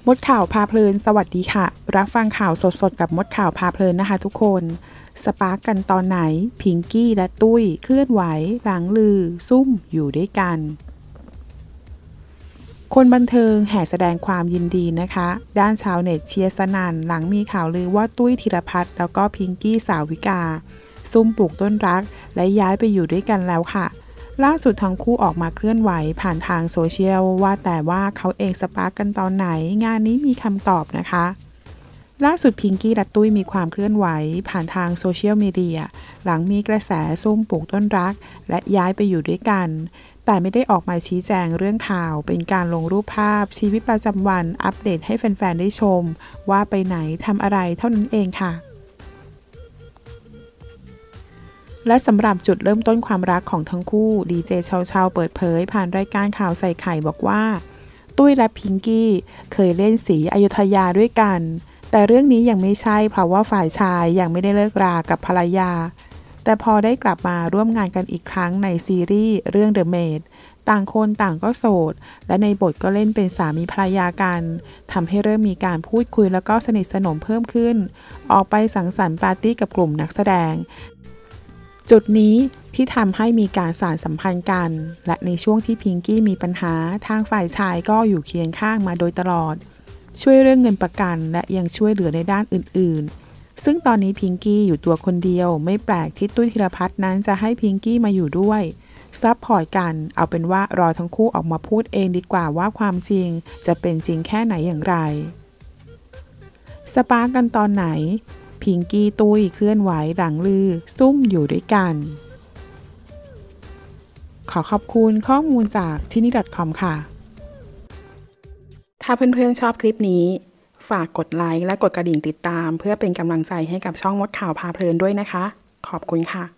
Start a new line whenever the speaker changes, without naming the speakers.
มดข่าวพาเพลินสวัสดีค่ะรับฟังข่าวสดๆกับมดข่าวพาเพลินนะคะทุกคนสปาร์กกันตอนไหนพิงกี้และตุ้ยเคลื่อนไหวหลังลือซุ่มอยู่ด้วยกันคนบันเทิงแห่แสดงความยินดีนะคะด้านชาวเน็ตเชียร์สนั่นหลังมีข่าวลือว่าตุ้ยธีรพัฒน์แล้วก็พิงกี้สาวิกาซุ่มปลูกต้นรักและย้ายไปอยู่ด้วยกันแล้วค่ะล่าสุดทั้งคู่ออกมาเคลื่อนไหวผ่านทางโซเชียลว่าแต่ว่าเขาเองสปาร์กกันตอนไหนงานนี้มีคำตอบนะคะล่าสุดพิงกี้และตุ้ยมีความเคลื่อนไหวผ่านทางโซเชียลมีเดียหลังมีกระแสซุ่มปลูกต้นรักและย้ายไปอยู่ด้วยกันแต่ไม่ได้ออกมาชี้แจงเรื่องข่าวเป็นการลงรูปภาพชีวิตประจำวันอัปเดตให้แฟนๆได้ชมว่าไปไหนทำอะไรเท่านั้นเองค่ะและสำหรับจุดเริ่มต้นความรักของทั้งคู่ดีเจเชาเปิดเผยผ่านรายการข่าวใส่ไข่บอกว่าตุ้ยและพิงกี้เคยเล่นสีอยุธยาด้วยกันแต่เรื่องนี้ยังไม่ใช่เพราะว่าฝ่ายชายยังไม่ได้เลิกรากับภรรยาแต่พอได้กลับมาร่วมงานกันอีกครั้งในซีรีส์เรื่อง The Maid ต่างคนต่างก็โสดและในบทก็เล่นเป็นสามีภรรยากันทำให้เริ่มมีการพูดคุยแล้วก็สนิทสนมเพิ่มขึ้นออกไปสังสรรค์ปาร์ตี้กับกลุ่มนักแสดงจุดนี้ที่ทำให้มีการสานสัมพันธ์กันและในช่วงที่พิงกี้มีปัญหาทางฝ่ายชายก็อยู่เคียงข้างมาโดยตลอดช่วยเรื่องเงินประกันและยังช่วยเหลือในด้านอื่นๆซึ่งตอนนี้พิงกี้อยู่ตัวคนเดียวไม่แปลกที่ตุ้ยธีรพัฒน์นั้นจะให้พิงกี้มาอยู่ด้วยซัพพอร์ตกันเอาเป็นว่ารอทั้งคู่ออกมาพูดเองดีกว่าว่าความจริงจะเป็นจริงแค่ไหนอย่างไรสปาร์กกันตอนไหนพิงกี้ตุ้ยเคลื่อนไหวหลังลือซุ่มอยู่ด้วยกันขอขอบคุณข้อมูลจากที่นี่ .com ค่ะถ้าเพื่อนๆชอบคลิปนี้ฝากกดไลค์และกดกระดิ่งติดตามเพื่อเป็นกำลังใจให้กับช่องมดข่าวพาเพลินด้วยนะคะขอบคุณค่ะ